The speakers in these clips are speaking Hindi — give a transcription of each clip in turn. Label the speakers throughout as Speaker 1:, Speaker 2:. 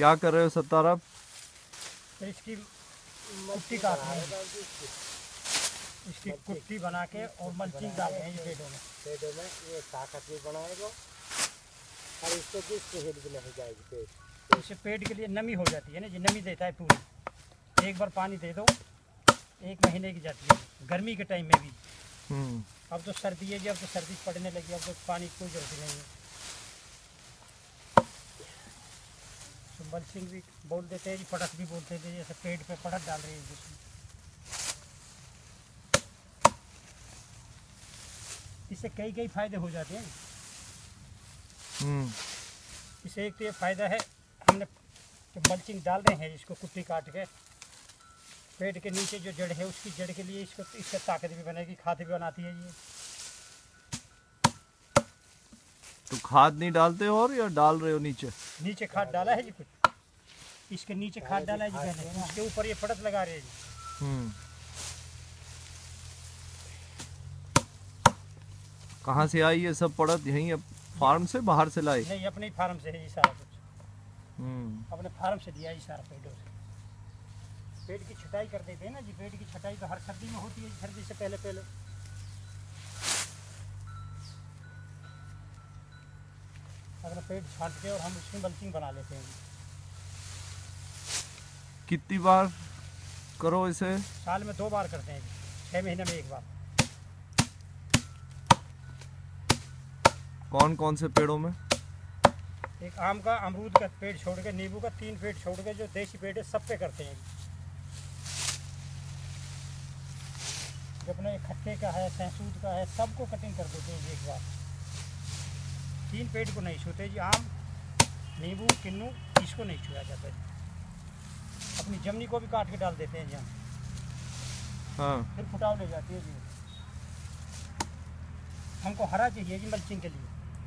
Speaker 1: क्या कर रहे हो सत्तार आप?
Speaker 2: तो इसकी कुट्टी काट रहे हैं, इसकी कुट्टी बना के और मल्चिंग डाल रहे हैं ये पेड़ों में ये ताकत भी बनाएगा और इसको किसकी हिल भी नहीं जाएगी। पेड़ इससे पेड़ के लिए नमी हो जाती है ना, ये नमी देता है पूरी। एक बार पानी दे दो 1 महीने की जाती है गर्मी के टाइम में भी। अब तो सर्दी है जी, अब तो सर्दी पड़ने लगी, अब तो पानी की कोई जरूरत नहीं है। मल्चिंग भी बोल देते हैं जी, पड़क भी बोलते थे, जैसे पेड़ पे पड़क डाल रही है जिसमें। इससे कई फायदे हो जाते हैं। इससे एक तो ये फायदा है, हमने जो मल्चिंग डाल रहे हैं इसको कुट्टी काट के, पेड़ के नीचे जो जड़ है उसकी जड़ के लिए इसको इससे ताकत भी बनेगी, खाद भी बनाती है ये।
Speaker 1: तो खाद नहीं डालते हो और या डाल रहे हो? नीचे
Speaker 2: खाद डाला है जी, कुछ इसके नीचे खाद डाला है जी पहले, उसके ऊपर ये पड़त लगा रहे हैं जी।
Speaker 1: कहाँ से आई ये सब पड़त? यहीं फार्म से, बाहर से लाई?
Speaker 2: नहीं, अपने ही फार्म से है ये सारा कुछ। अपने फार्म से दिया ये सारा पेड़ों से। पेड़ की छटाई कर देते हैं ना जी, पेड़ की छटाई तो हर सर्दी में होती है, सर्दी से पहले अपना पेड़ छांट के और हम उसकी मल्चिंग बना लेते हैं।
Speaker 1: कितनी बार करो इसे?
Speaker 2: साल में 2 बार करते हैं, 6 महीने में 1 बार।
Speaker 1: कौन कौन से पेड़ों में?
Speaker 2: एक आम का, अमरूद का पेड़ छोड़ के, नींबू का 3 पेड़ छोड़ के जो देसी पेड़ है सब पे करते हैं। जो अपने खट्टे का है, सहसूद का है, सबको कटिंग कर देते हैं एक बार। 3 पेड़ को नहीं छूते जी, आम, नींबू, किन्नू, इसको नहीं छुआ जाता जी। अपनी जमनी को भी काट के डाल देते हैं जी हम।
Speaker 1: हाँ।
Speaker 2: फिर फुटाव ले जाती है जी। हमको हरा चाहिए जी मल्चिंग के लिए,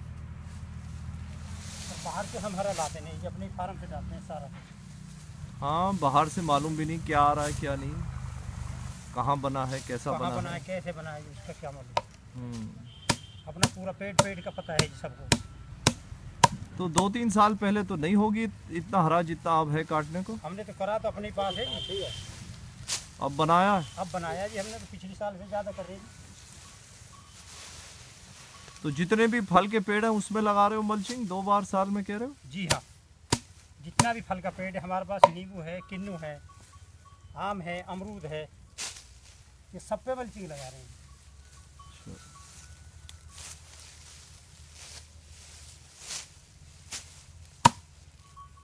Speaker 2: और बाहर से हम हरा लाते नहीं जी, अपने फार्म से डालते हैं सारा।
Speaker 1: हाँ, बाहर से मालूम भी नहीं क्या आ रहा है क्या नहीं, कहाँ बना है, कैसा बना है,
Speaker 2: कैसे बना है, उसका क्या मालूम। अपना पूरा पेड़ का पता है जी सबको।
Speaker 1: तो 2-3 साल पहले तो नहीं होगी इतना हरा जितना अब है काटने को?
Speaker 2: हमने तो करा तो अपने पास है जी।
Speaker 1: अब बनाया
Speaker 2: जी हमने तो पिछले साल से ज़्यादा कर रहे हैं।
Speaker 1: तो जितने भी फल के पेड़ हैं उसमें लगा रहे हो मल्चिंग 2 बार साल में, कह रहे हो? जी
Speaker 2: हाँ, जितना भी फल का पेड़ है हमारे पास, नींबू है, किन्नू है, आम है, अमरूद है, ये सब पे मल्चिंग लगा रहे हैं।